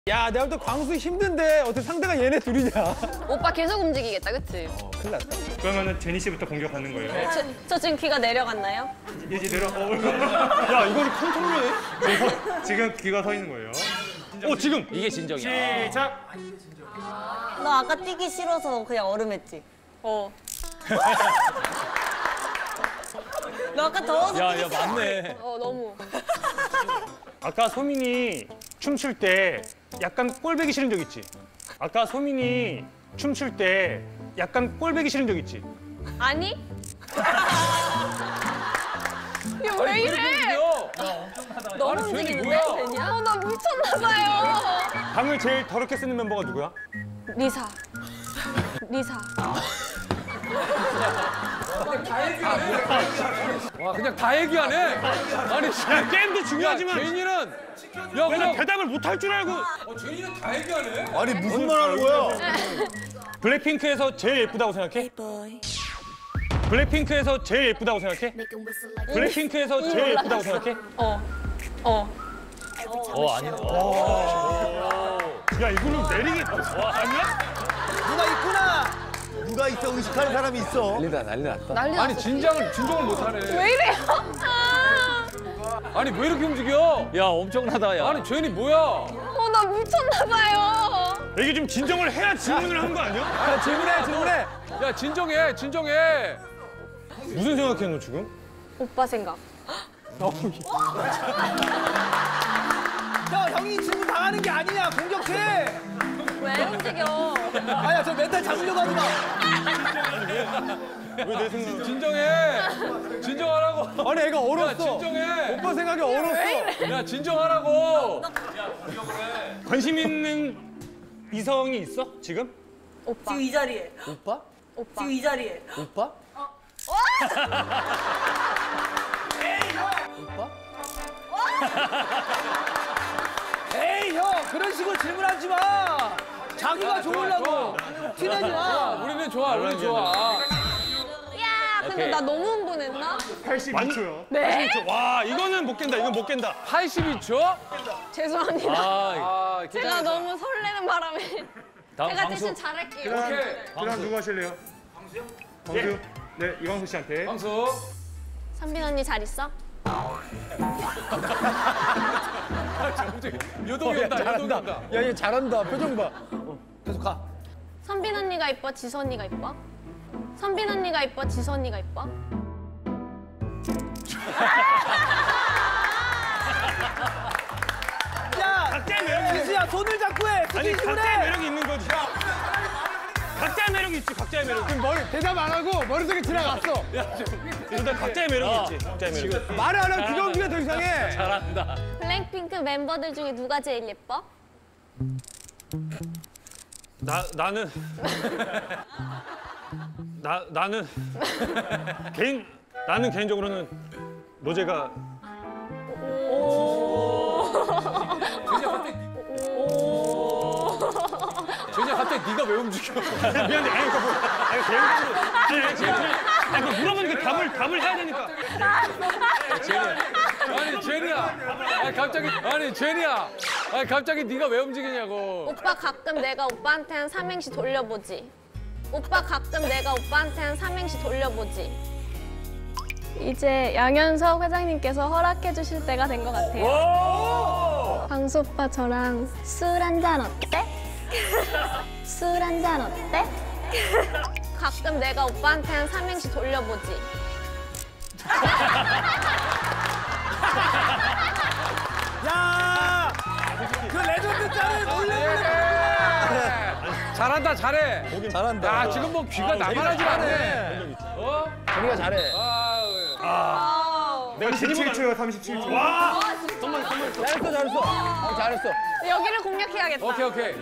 야, 내가 볼 때 광수 힘든데 어떻게 상대가 얘네 둘이냐? 오빠 계속 움직이겠다, 그치? 큰일 났다. 그러면은 제니 씨부터 공격하는 거예요. 저 지금 귀가 내려갔나요? 이제 내려. 야, 이거는 컨트롤이네. 지금 귀가 서 있는 거예요. 지금. 이게 진정이야. 시작. 너 아까 뛰기 싫어서 그냥 얼음했지? 어. 너 아까 더워서 뛰기 야, 맞네. 너무. 아까 소민이 춤출 때 약간 꼴배기 싫은 적 있지? 아까 소민이 춤출 때 약간 꼴배기 싫은 적 있지? 아니? 야, 왜 이래? 너무 아니, 쟤는 움직이는데? 뭐야? 되냐? 나 미쳤나봐요. 방을 제일 더럽게 쓰는 멤버가 누구야? 리사. 와, 그냥 다 얘기하네. 아니, 야, 게임도 중요하지만 제인이는 야, 내가 그냥 대답을 못 할 줄 알고. 제인이는 다 얘기하네. 아니 무슨 말 하는 거야? 블랙핑크에서 제일 예쁘다고 생각해? 블랙핑크에서 제일 예쁘다고 생각해? 블랙핑크에서 제일 예쁘다고 생각해? 아니야. 야, 이거는 내리기 아니야? 누가 있구나. 누가 있어? 의식하는 사람이 있어. 난리 났다. 난리 아니, 났어. 진정을 못 하네. 왜 이래요? 아니, 왜 이렇게 움직여? 야, 엄청나다, 야. 아니, 제인이 뭐야? 나 미쳤나봐요. 이게 좀 진정을 해야 질문을 한 거 아니야? 야, 질문해. 야, 진정해. 무슨 생각해, 너 지금? 오빠 생각. 야 형이 지금 당하는 게 아니냐. 공격해. 왜 움직여? 아야 저 멘탈 잡으려고 하지 마. 왜 내 생각? 진정하라고. 아니, 애가 야, 얼었어. 진정해. 오빠 생각이 얼었어. 야, 진정하라고. 관심 있는 이성이 있어, 지금? 오빠. 지금 이 자리에. 오빠? 지금 이 자리에. 오빠? 에이 형 그런 식으로 질문하지 마. 자기가 좋으려고 티내지 마. 우리는 좋아. 야, 근데 오케이. 나 너무 흥분했나? 82초요. 네? 와, 이거는 못 깬다. 이건 못 깬다. 82초? 죄송합니다. 아, 제가 너무 설레는 바람에. 다음 제가 광수. 대신 잘할게요. 오케이. 그럼 누구 하실래요? 광수. 네, 이광수 씨한테. 광수. 선빈 언니 잘 있어? 요동이 온다. 야, 얘 잘한다. 표정 봐. 계속 가. 선빈 언니가 이뻐? 지수 언니가 이뻐? 선빈 언니가 이뻐? 지수 언니가 이뻐? 야 각자의 매력이 지수야 손을 잡고 해. 아니, 스킨십을 각자의 해. 매력이 있는 거지. 각자의 매력이 있지, 각자의 매력. 그럼 대답 안 하고 머릿속에 지나갔어. 일단 각자의 매력이 있지, 각자의 매력. 말을 안 하면 규경기가 더 이상해. 잘한다. 블랙핑크 멤버들 중에 누가 제일 예뻐? 나는 개인적으로는 로제가 제인이야, 갑자기 네가 왜 움직여? 미안해. 아니, 개인적으로 물어보니까 답을 해야 되니까. 아니, 갑자기 네가 왜 움직이냐고. 오빠 가끔 내가 오빠한테 한 삼행시 돌려보지. 이제 양현석 회장님께서 허락해 주실 때가 된 것 같아요. 광수 오빠 저랑 술 한잔 어때? 가끔 내가 오빠한테 한 삼행시 돌려보지. 야. 그 레전드 짤을 몰래. 잘한다, 잘해. 잘한다. 야, 지금 뭐 귀가 나만하지 않네. 재미가 잘해. 내가 37초요, 37초. 잘했어. 여기를 공략해야겠다. 오케이.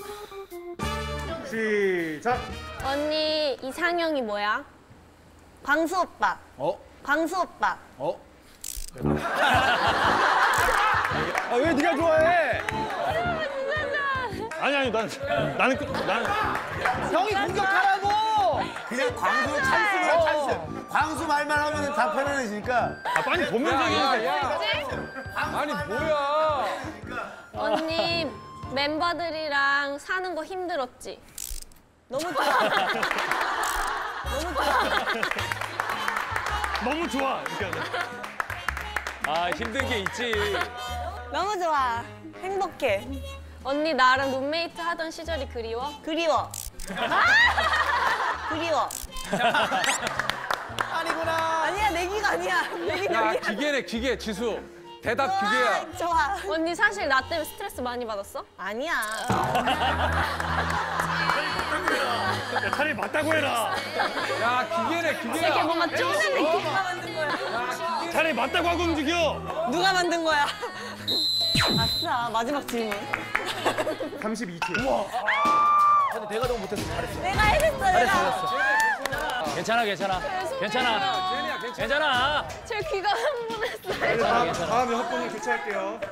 시작. 언니 이상형이 뭐야? 광수 오빠. 왜 네가 좋아해? 아니, 나는 형이 공격하라고. 그냥 광수 찬스야 찬스. 광수 말만 하면 다 편안해지니까. 빨리 보면서 얘기해. 아니, 뭐야. 언니 멤버들이랑 사는 거 힘들었지? 너무 좋아. 너무 좋아. 너무 좋아. 이렇게 하면. 아 힘든 게 있지. 너무 좋아. 행복해. 언니 나랑 룸메이트 하던 시절이 그리워? 그리워. 그리워. 아니구나. 아니야, 내기가 아니야. 내기 야 여기야. 기계네 기계 지수. 대답 기계야. 좋아. 언니 사실 나 때문에 스트레스 많이 받았어? 아니야. 야, 차라리 맞다고 해라. 야 기계네 이렇게 기계야. 뭔가 쪼는 느낌? 누가 만든 거야? 차라리 맞다고 하고 움직여. 누가 만든 거야? 아싸, 마지막 질문. 32초. 근데 내가 너무 못해서 잘했어. 내가 해냈어, 내가. 괜찮아 괜찮아. 괜찮아. 괜찮아. 제 귀가 흥분했어요. 다음에 합동을 교체할게요.